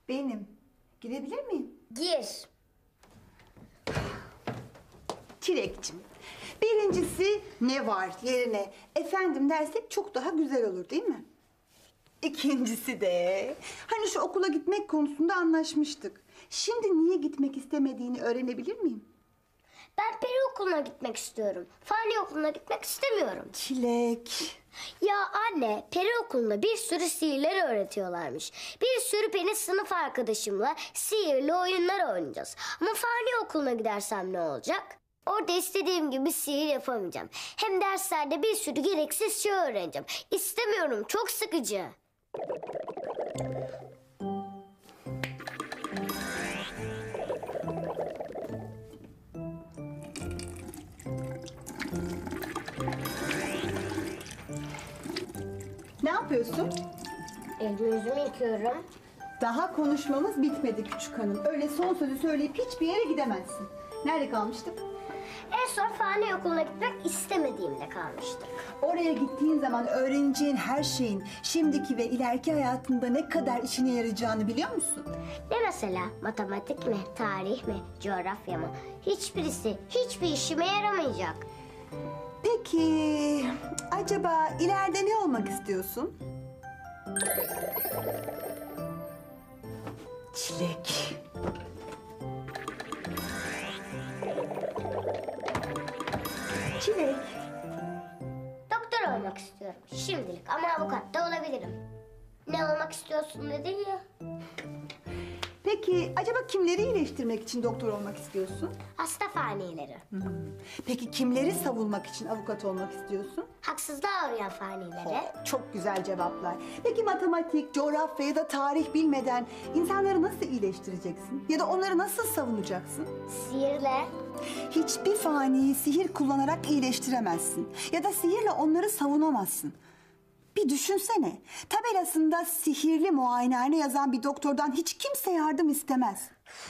Benim. Girebilir miyim? Gir. Çilekçim. Birincisi ne var yerine efendim dersek çok daha güzel olur değil mi? İkincisi de hani şu okula gitmek konusunda anlaşmıştık. Şimdi niye gitmek istemediğini öğrenebilir miyim? Ben peri okuluna gitmek istiyorum. Fani okuluna gitmek istemiyorum. Çilek. Ya anne, peri okulunda bir sürü sihirler öğretiyorlarmış. Bir sürü peri sınıf arkadaşımla sihirli oyunlar oynayacağız. Ama fani okuluna gidersem ne olacak? Orada istediğim gibi sihir yapamayacağım. Hem derslerde bir sürü gereksiz şey öğreneceğim. İstemiyorum, çok sıkıcı. Ne yapıyorsun? Elimi yüzümü yıkıyorum. Daha konuşmamız bitmedi küçük hanım. Öyle son sözü söyleyip hiçbir yere gidemezsin. Nerede kalmıştık? En son fani okuluna gitmek istemediğimde kalmıştık. Oraya gittiğin zaman öğreneceğin her şeyin şimdiki ve ileriki hayatında ne kadar işine yarayacağını biliyor musun? Ne mesela? Matematik mi, tarih mi, coğrafya mı? Hiçbirisi hiçbir işime yaramayacak. Peki acaba ileride ne olmak istiyorsun? Çilek. Çilek. Doktor olmak istiyorum şimdilik ama avukat da olabilirim. Ne olmak istiyorsun dedin ya. Peki acaba kimleri iyileştirmek için doktor olmak istiyorsun? Hasta fanileri. Peki kimleri savunmak için avukat olmak istiyorsun? Haksızlığa uğrayan fanileri. Çok güzel cevaplar. Peki matematik, coğrafya ya da tarih bilmeden insanları nasıl iyileştireceksin? Ya da onları nasıl savunacaksın? Sihirle. Hiçbir faniyi sihir kullanarak iyileştiremezsin. Ya da sihirle onları savunamazsın. Bir düşünsene. Tabelasında sihirli muayenehane yazan bir doktordan hiç kimse yardım istemez.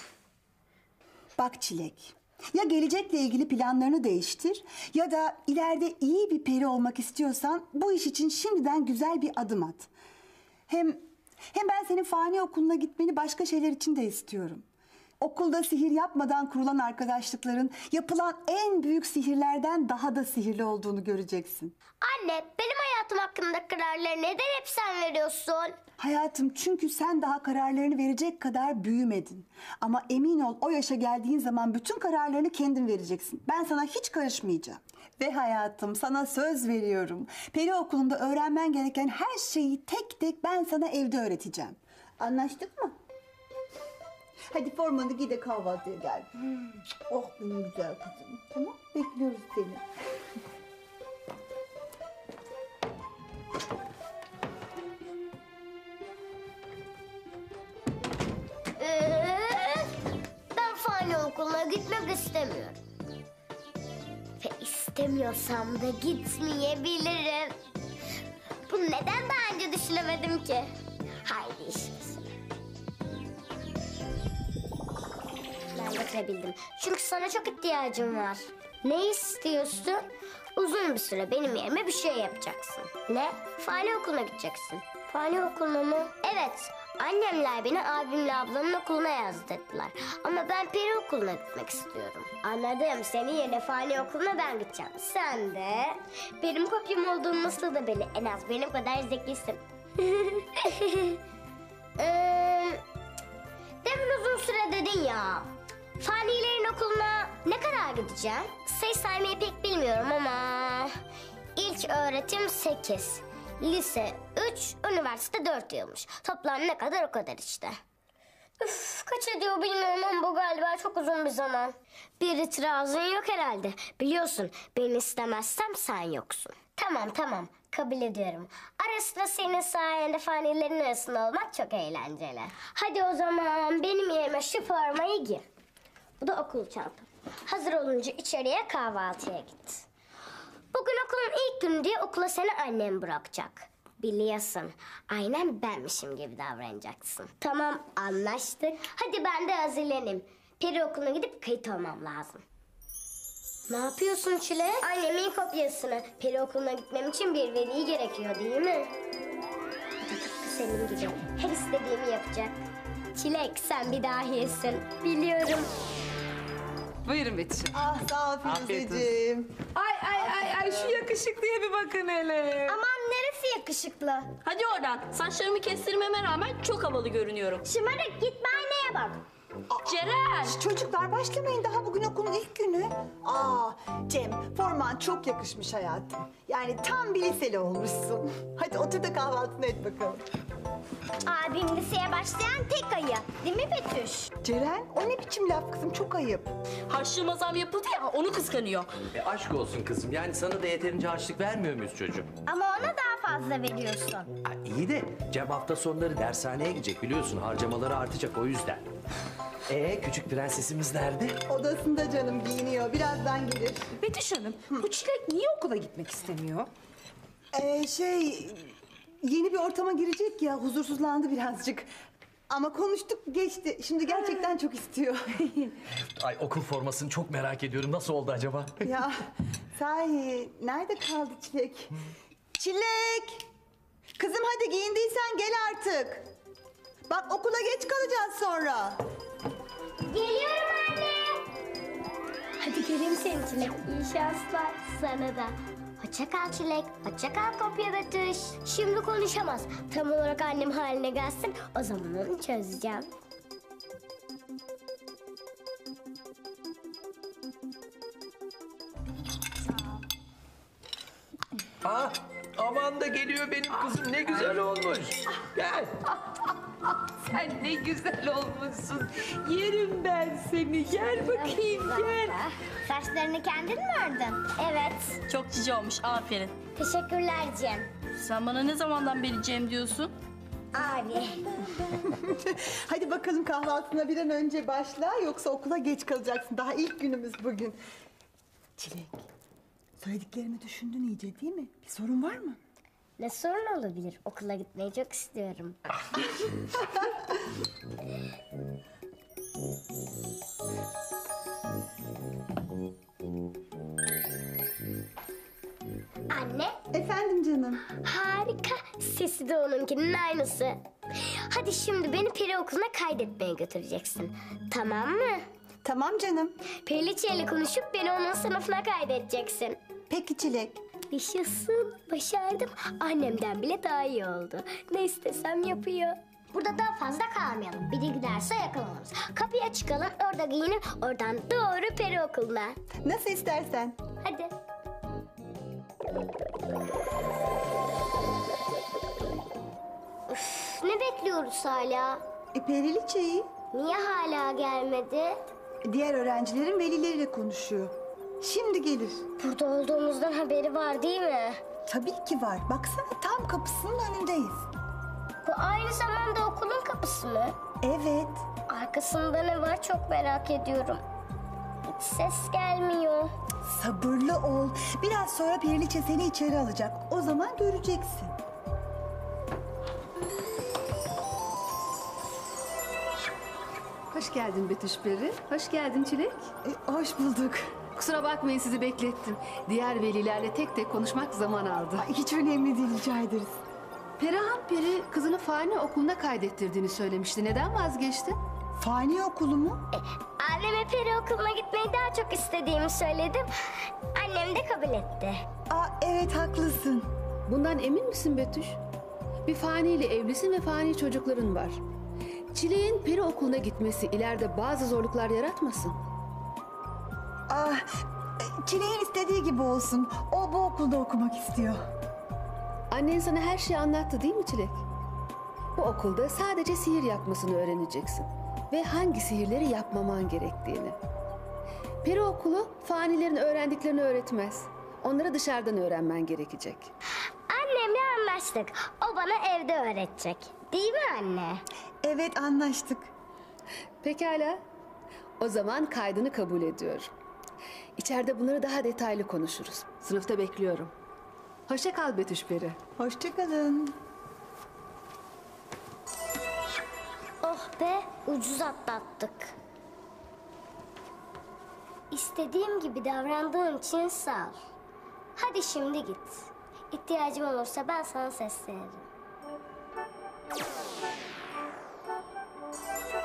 Bak Çilek. Ya gelecekle ilgili planlarını değiştir ya da ileride iyi bir peri olmak istiyorsan bu iş için şimdiden güzel bir adım at. Hem ben senin fani okuluna gitmeni başka şeyler için de istiyorum. Okulda sihir yapmadan kurulan arkadaşlıkların yapılan en büyük sihirlerden daha da sihirli olduğunu göreceksin. Anne, benim hayatım hakkında kararları neden hep sen veriyorsun? Hayatım çünkü sen daha kararlarını verecek kadar büyümedin. Ama emin ol o yaşa geldiğin zaman bütün kararlarını kendin vereceksin. Ben sana hiç karışmayacağım. Ve hayatım sana söz veriyorum. Peri okulunda öğrenmen gereken her şeyi tek tek ben sana evde öğreteceğim. Anlaştık mı? Hadi formanı giy de kahvaltıya gel. Oh benim güzel kızım. Tamam bekliyoruz seni. Ben fani okuluna gitmek istemiyorum. Ve istemiyorsam da gitmeyebilirim. Bunu neden daha önce düşünemedim ki? Haydi işimize. Ben getirebildim. Çünkü sana çok ihtiyacım var. Ne istiyorsun? Uzun bir süre benim yerime bir şey yapacaksın. Ne? Fani okuluna gideceksin. Fani okuluna mı? Evet. Annemler beni abimle ablamın okuluna yazdırdılar. Ama ben peri okuluna gitmek istiyorum. Anladım. Senin yerine fani okuluna ben gideceğim. Sen de benim kopyam olduğunu nasıl da belli. En az benim kadar zekisin. Demin uzun süre dedin ya. Fanilerin okuluna ne kadar gideceğim? Sayı saymayı pek bilmiyorum ama... İlk öğretim 8, lise 3, üniversite 4 yılmış. Toplam ne kadar o kadar işte. Üf, kaç ediyor bilmiyorum ama bu galiba çok uzun bir zaman. Bir itirazın yok herhalde. Biliyorsun beni istemezsem sen yoksun. Tamam kabul ediyorum. Ara sıra senin sayende fanilerin arasında olmak çok eğlenceli. Hadi o zaman benim yerime şu formayı giy. Bu da okul çantam. Hazır olunca içeriye kahvaltıya git. Bugün okulun ilk günü diye okula seni annem bırakacak. Biliyorsun, aynen benmişim gibi davranacaksın. Tamam, anlaştık. Hadi ben de hazırlanayım. Peri okuluna gidip kayıt olmam lazım. Ne yapıyorsun Çile? Annemin kopyasını. Peri okuluna gitmem için bir veli gerekiyor değil mi? Tıpkı senin gibi. Her istediğimi yapacak. Çilek sen bir dahisin. Biliyorum. Buyurun Betüş'üm. Ah sağ ol Firuzeciğim. Ay şu yakışıklıya bir bakın hele. Aman neresi yakışıklı? Hadi oradan. Saçlarımı kestirmeme rağmen çok havalı görünüyorum. Şımarık git aynaya bak. Ceren! Çocuklar başlamayın, daha bugün okulun ilk günü. Cem, forman çok yakışmış hayatım. Yani tam bir liseli olmuşsun. Hadi otur da kahvaltını et bakalım. Abim liseye başlayan tek ayı. Değil mi Betüş? Ceren, o ne biçim laf kızım, çok ayıp. Harçlığıma zam yapıldı ya onu kıskanıyor. Aşk olsun kızım. Yani sana da yeterince harçlık vermiyor muyuz çocuğum? Ama ona daha fazla veriyorsun. Ha, iyi de Cem hafta sonları dershaneye gidecek biliyorsun. Harcamaları artacak o yüzden. Küçük prensesimiz nerede? Odasında canım, giyiniyor. Birazdan gelir. Betüş Hanım, bu Çilek niye okula gitmek istemiyor? Yeni bir ortama girecek ya, huzursuzlandı birazcık. Ama konuştuk, geçti. Şimdi gerçekten çok istiyor. Ay okul formasını çok merak ediyorum. Nasıl oldu acaba? Ya sahi, nerede kaldı Çilek? Çilek! Kızım hadi giyindiysen gel artık. Bak okula geç kalacağız sonra. Geliyorum anne. Hadi göreyim seni Çilek. İyi şanslar sana da. Hoşça kal Çilek. Hoşça kal kopya Betüş. Şimdi konuşamaz. Tam olarak annem haline gelsin. O zaman onu çözeceğim. Aman da geliyor benim kızım. Ne güzel olmuş. Gel. Sen ne güzel olmuşsun. Yerim ben seni. Gel bakayım gel. Saçlarını kendin mi ördün? Evet. Çok cici olmuş aferin. Teşekkürler Cem. Sen bana ne zamandan beri Cem diyorsun? Abi. Hadi bakalım kahvaltına bir an önce başla, yoksa okula geç kalacaksın. Daha ilk günümüz bugün. Çilek, söylediklerimi düşündün iyice değil mi? Bir sorun var mı? Ne sorun olabilir? Okula gitmeyi çok istiyorum. Anne, Efendim canım. harika. Sesi de onunkinin aynısı. Hadi şimdi beni peri okuluna kaydetmeye götüreceksin. Tamam mı? Tamam canım. Periliçe ile konuşup beni onun sınıfına kaydedeceksin. Peki Çilek. Yaşasın, başardım. Annemden bile daha iyi oldu. Ne istesem yapıyor. Burada daha fazla kalmayalım. Biri giderse yakalanırız. Kapıya çıkalım, orada giyinip oradan doğru peri okuluna. Nasıl istersen. Hadi. Üf, ne bekliyoruz hala? Periliçeyi Niye hala gelmedi? diğer öğrencilerin velileriyle konuşuyor. Şimdi gelir. Burada olduğumuzdan haberi var değil mi? Tabii ki var. Baksana tam kapısının önündeyiz. Bu aynı zamanda okulun kapısı mı? Evet. Arkasında ne var çok merak ediyorum. Hiç ses gelmiyor. Sabırlı ol. Biraz sonra Periliçe seni içeri alacak. O zaman göreceksin. Hoş geldin Betüş Peri. Hoş geldin Çilek. Hoş bulduk. Kusura bakmayın sizi beklettim. Diğer velilerle tek tek konuşmak zaman aldı. Hiç önemli değil, rica ederiz. Perihan Peri kızını Fani okuluna kaydettirdiğini söylemişti. Neden vazgeçti? Fani okulu mu? Anneme peri okuluna gitmeyi daha çok istediğimi söyledim. Annem de kabul etti. Evet haklısın. Bundan emin misin Betüş? Bir Fani ile evlisin ve Fani çocukların var. Çilek'in peri okuluna gitmesi ileride bazı zorluklar yaratmasın. Çilek'in istediği gibi olsun. O bu okulda okumak istiyor. Annen sana her şeyi anlattı değil mi Çilek? Bu okulda sadece sihir yapmasını öğreneceksin. Ve hangi sihirleri yapmaman gerektiğini. Peri okulu fanilerin öğrendiklerini öğretmez. Onları dışarıdan öğrenmen gerekecek. Annemle anlaştık. O bana evde öğretecek. Değil mi anne? Evet anlaştık. Pekala. O zaman kaydını kabul ediyorum. İçeride bunları daha detaylı konuşuruz. Sınıfta bekliyorum. Hoşça kal Betüş Peri. Hoşça kalın. Oh be, ucuz atlattık. İstediğim gibi davrandığın için sağ ol. Hadi şimdi git. İhtiyacım olursa ben sana seslenirim.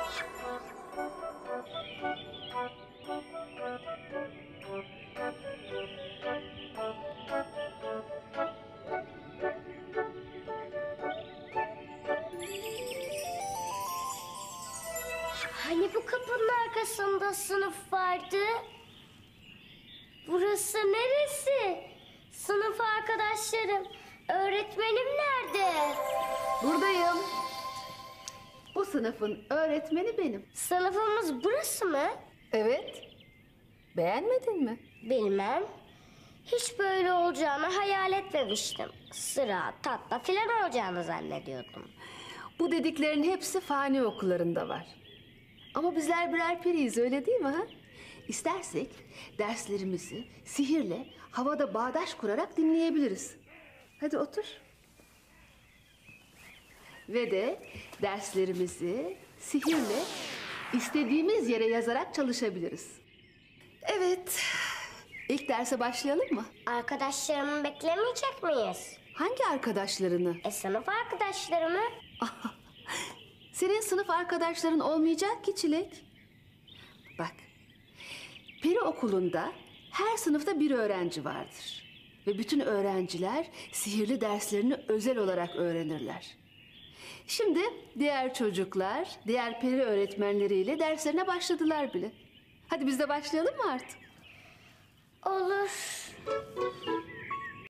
Hani bu kapının arkasında sınıf vardı? Burası neresi? Sınıf arkadaşlarım, öğretmenim nerede? Buradayım. Bu sınıfın öğretmeni benim. Sınıfımız burası mı? Evet. Beğenmedin mi? Bilmem. Hiç böyle olacağını hayal etmemiştim. Sıra, tatlı filan olacağını zannediyordum. Bu dediklerin hepsi fani okullarında var. Ama bizler birer periyiz, öyle değil mi ha? İstersek derslerimizi sihirle havada bağdaş kurarak dinleyebiliriz. Hadi otur. Ve de derslerimizi sihirle istediğimiz yere yazarak çalışabiliriz. Evet. İlk derse başlayalım mı? Arkadaşlarımı beklemeyecek miyiz? Hangi arkadaşlarını? Sınıf arkadaşlarımı? Senin sınıf arkadaşların olmayacak ki Çilek. Bak, peri okulunda her sınıfta bir öğrenci vardır. Ve bütün öğrenciler sihirli derslerini özel olarak öğrenirler. Şimdi diğer çocuklar, diğer peri öğretmenleriyle derslerine başladılar bile. Hadi biz de başlayalım mı artık? Olur.